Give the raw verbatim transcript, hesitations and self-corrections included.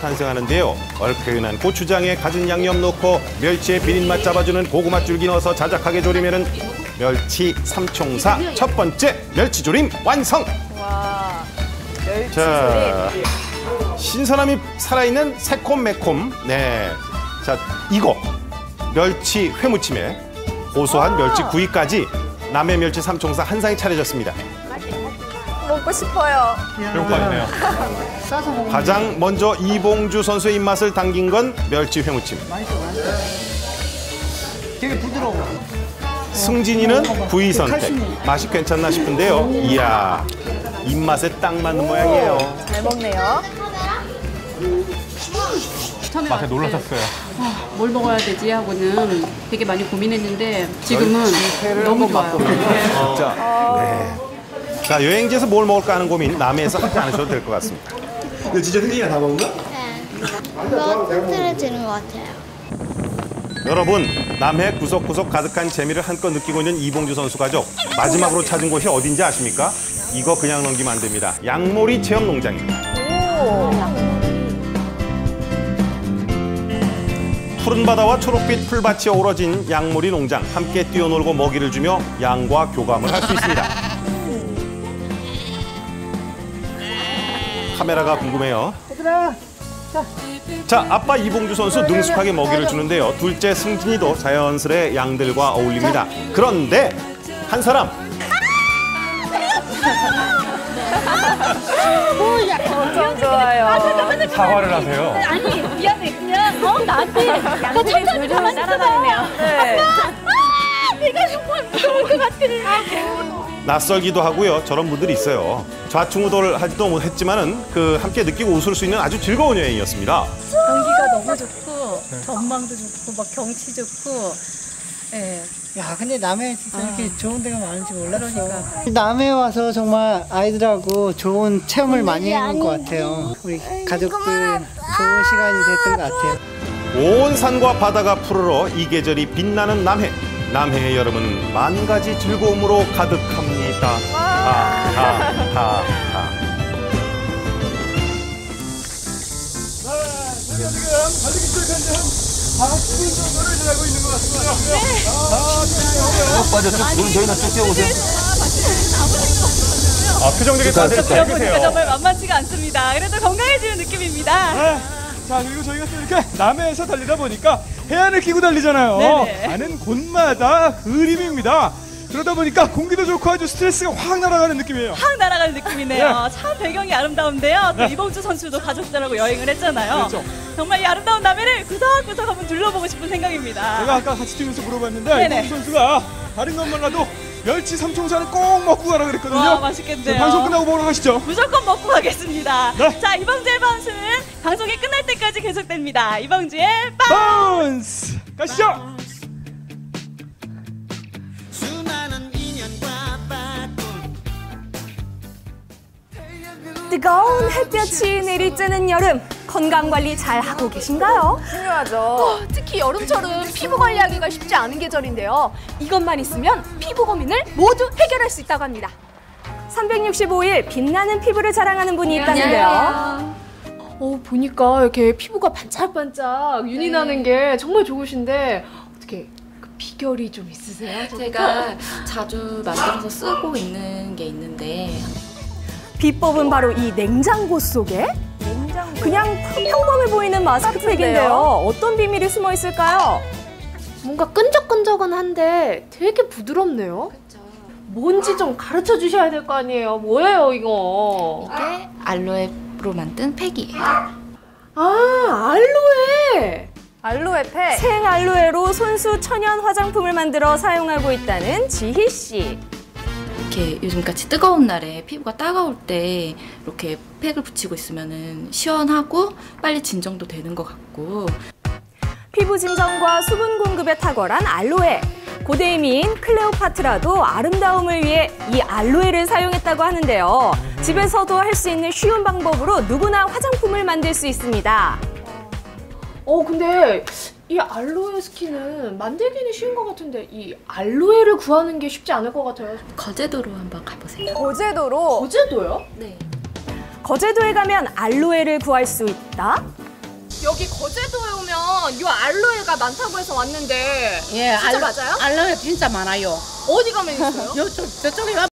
탄생하는데요. 얼큰한 고추장에 갖은 양념 넣고 멸치의 비린맛 잡아주는 고구마 줄기 넣어서 자작하게 조리면은 멸치 삼총사 첫 번째 멸치조림 완성! 와, 멸치조림. 자, 신선함이 살아있는 새콤매콤. 네. 자, 이거 멸치 회무침에 고소한 멸치 구이까지 남해 멸치 삼총사 한 상이 차려졌습니다. 먹고 싶어요. 배고파지네요. 가장 먼저 이봉주 선수의 입맛을 당긴 건 멸치 회무침. 맛있어, 맛있어. 되게 부드러워. 승진이는 구이 선택. 맛이 괜찮나 싶은데요. 이야, 입맛에 딱 맞는 모양이에요. 잘 먹네요. 맛에 놀라셨어요. 아, 뭘 먹어야 되지 하고는 되게 많이 고민했는데 지금은 너무 좋아요. 진짜. 네. 자, 여행지에서 뭘 먹을까 하는 고민 남해에서 하지 않으셔도 될 것 같습니다. 근데 진짜 승진이가 다 먹은 거야? 네. 이거 스트레스는 것 같아요. 여러분, 남해 구석구석 가득한 재미를 한껏 느끼고 있는 이봉주 선수 가족. 마지막으로 찾은 곳이 어딘지 아십니까? 이거 그냥 넘기면 안 됩니다. 양모리 체험농장입니다. 푸른 바다와 초록빛 풀밭이 어우러진 양모리 농장. 함께 뛰어놀고 먹이를 주며 양과 교감을 할 수 있습니다. 카메라가 궁금해요. 자, 아빠 이봉주 선수 능숙하게 먹이를 주는데요. 둘째 승진이도 자연스레 양들과 어울립니다. 그런데 한 사람. 엄청 좋아요. 사과를 하세요. 아니 미안해 그냥 어 나한테 양들이 줄줄 따라다니네요. 네. 내가 정말 무서울 것 같아. 낯설기도 하고요. 저런 분들이 있어요. 좌충우돌 하지도 못했지만은 그 함께 느끼고 웃을 수 있는 아주 즐거운 여행이었습니다. 경기가 너무 좋고 전망도 좋고 막 경치 좋고. 예. 야, 근데 남해에 진짜 이렇게 좋은 데가 많은지 몰랐어. 그러니까. 남해에 와서 정말 아이들하고 좋은 체험을 많이 해본 것 같아요. 우리 가족들 좋은 시간이 됐던 것 같아요. 온 산과 바다가 푸르러 이 계절이 빛나는 남해. 남해의 여름은 만 가지 즐거움으로 가득합니다. 하하하하. 저희가 지금 달리기 시작한 지한 사십 분 정도를 지나고 있는 것 같습니다. 네. 빠졌죠? 그럼 저희는 쭉 뛰어오세요. 아, 표정 되게 다들 잘 계세요. 정말 만만치가 않습니다. 그래도 건강해지는 느낌입니다. 네. 자, 그리고 저희가 또 이렇게 남해에서 달리다 보니까 해안을 끼고 달리잖아요. 네네. 가는 곳마다 그림입니다. 그러다 보니까 공기도 좋고 아주 스트레스가 확 날아가는 느낌이에요. 확 날아가는 느낌이네요. 네. 참 배경이 아름다운데요. 또 네. 이봉주 선수도 가족들하고 여행을 했잖아요. 그렇죠. 정말 이 아름다운 남해를 구석구석 한번 둘러보고 싶은 생각입니다. 제가 아까 같이 뛰면서 물어봤는데 네네. 이봉주 선수가 다른 것만 가도 멸치 삼총사는 꼭 먹고 가라 그랬거든요. 와, 맛있겠네요. 방송 끝나고 먹으러 가시죠. 무조건 먹고 가겠습니다. 네. 자, 이봉주의 바운스는 방송이 끝날 때까지 계속됩니다. 이봉주의 바운스! 바운스! 가시죠! 뜨거운 햇볕이 내리쬐는 여름, 건강관리 잘 하고 계신가요? 중요하죠. 어, 특히 여름철은 피부 관리하기가 쉽지 않은 계절인데요. 이것만 있으면 피부 고민을 모두 해결할 수 있다고 합니다. 삼백육십오 일 빛나는 피부를 자랑하는 분이 있다는데요. 어, 보니까 이렇게 피부가 반짝반짝 윤이 네. 나는 게 정말 좋으신데 어떻게 그 비결이 좀 있으세요? 제가 자주 만들어서 쓰고 있는 게 있는데 비법은 바로 이 냉장고 속에? 냉장고. 그냥 평범해 보이는 마스크팩인데요. 어떤 비밀이 숨어 있을까요? 뭔가 끈적끈적은 한데 되게 부드럽네요. 그렇죠. 뭔지 좀 가르쳐 주셔야 될 거 아니에요. 뭐예요 이거? 이게 알로에로 만든 팩이에요. 아, 알로에! 알로에팩. 생 알로에로 손수 천연 화장품을 만들어 사용하고 있다는 지희 씨. 이렇게 요즘같이 뜨거운 날에 피부가 따가울 때 이렇게 팩을 붙이고 있으면은 시원하고 빨리 진정도 되는 것 같고. 피부 진정과 수분 공급에 탁월한 알로에. 고대의 미인 클레오파트라도 아름다움을 위해 이 알로에를 사용했다고 하는데요. 집에서도 할 수 있는 쉬운 방법으로 누구나 화장품을 만들 수 있습니다. 어, 근데 이 알로에 스킨은 만들기는 쉬운 것 같은데 이 알로에를 구하는 게 쉽지 않을 것 같아요. 거제도로 한번 가보세요. 거제도로? 거제도요? 네. 거제도에 가면 알로에를 구할 수 있다? 여기 거제도에 오면 요 알로에가 많다고 해서 왔는데 예, 진짜 알로, 맞아요? 알로에 진짜 많아요. 어디 가면 있어요? 요쪽 저쪽에